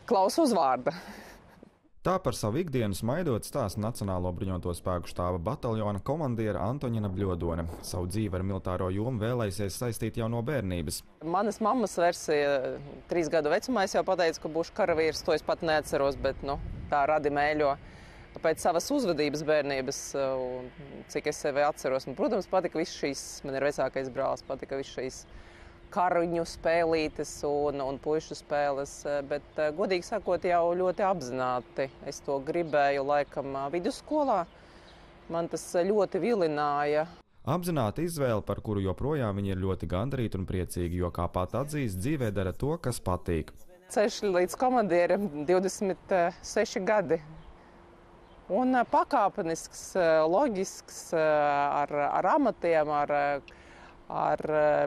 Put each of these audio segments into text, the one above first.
klausu uzvārda. Tā par savu ikdienu smaidot stāsta Nacionālo bruņoto spēku štāba bataljona komandiere Antoņina Bļodone. Savu dzīvi ar militāro jomu vēlējusies saistīt jau no bērnības. Manas mammas versija 3 gadu vecumā es jau pateicu, ka būšu karavīrs, to es pat neatceros, bet tā radi mēļo. Pēc savas uzvedības bērnības, cik es sevi atceros, man, protams, patika viss šīs, man ir vecākais brālis, patika viss šīs karuņu spēlītes un puišu spēles, bet, godīgi sakot, jau ļoti apzināti es to gribēju laikam vidusskolā. Man tas ļoti vilināja. Apzināta izvēle, par kuru joprojām viņi ir ļoti gandarīti un priecīgi, jo, kā pat atzīst, dzīvē dara to, kas patīk. Ceļš līdz komandierim 26 gadi. Un pakāpenisks, loģisks, ar amatiem, ar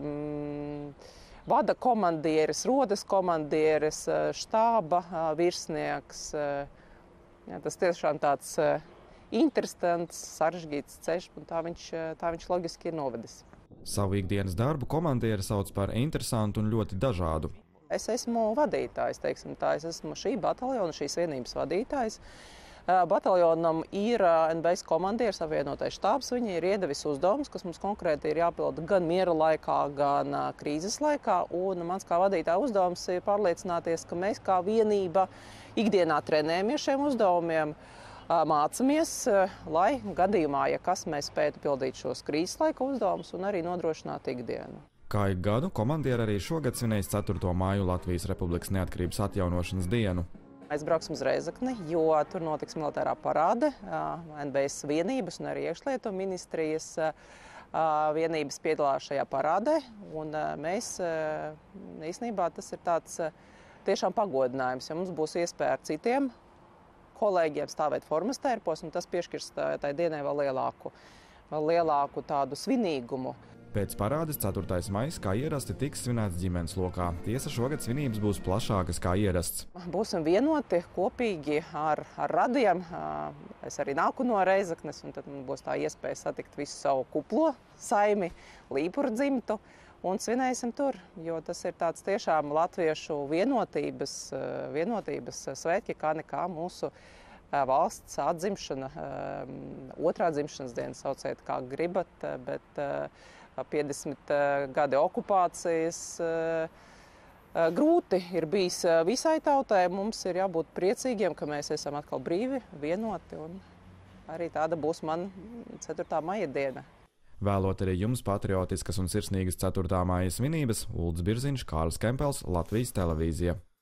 vada komandieris, rotas komandieris, štāba virsnieks. Jā, tas tiešām tāds interesants, sarežģīts ceļš, un tā viņš loģiski ir novedis. Savu ikdienas darbu komandieri sauc par interesantu un ļoti dažādu. Es esmu vadītājs, teiksim tā. Es esmu šī bataljona, šīs vienības vadītājs. Bataljonam ir NBS komandieris, apvienotais štābs. Viņi ir iedevis uzdevumus, kas mums konkrēti ir jāpilda gan miera laikā, gan krīzes laikā. Un mans kā vadītāja uzdevums ir pārliecināties, ka mēs kā vienība ikdienā trenējamies šiem uzdevumiem, mācamies, lai gadījumā, ja kas, mēs spētu pildīt šos krīzes laika uzdevumus un arī nodrošināt ikdienu. Kā ik gadu, komandieri arī šogad svinēs 4. māju Latvijas Republikas neatkarības atjaunošanas dienu. Mēs brauksim uz Rēzekni, jo tur notiks militārā parāde. NBS vienības un arī iekšlietu ministrijas vienības piedalās šajā parādē. Un mēs, īstenībā, tas ir tāds tiešām pagodinājums, jo mums būs iespēja ar citiem kolēģiem stāvēt formas tērpos, un tas piešķirs tai dienai vēl lielāku tādu svinīgumu. Pēc parādes 4. maijs, kā ierasti, tiks svinēts ģimenes lokā. Tiesa, šogad svinības būs plašākas kā ierasts. Būsim vienoti, kopīgi ar radiem. Es arī nāku no Rēzeknes, un tad man būs tā iespēja satikt visu savu kuplo saimi, Līpuru dzimtu, un svinēsim tur, jo tas ir tāds tiešām latviešu vienotības svētki, kā nekā mūsu valsts atzimšana, otrā dzimšanas diena, sauciet kā gribat, bet 50 gadi okupācijas grūti ir bijis visai tautai. Mums ir jābūt priecīgiem, ka mēs esam atkal brīvi, vienoti, un arī tāda būs man 4. maija diena. Vēlot arī jums patriotiskas un sirsnīgas 4. maija svinības, Ulds Birziņš, Kārlis Kempels, Latvijas televīzija.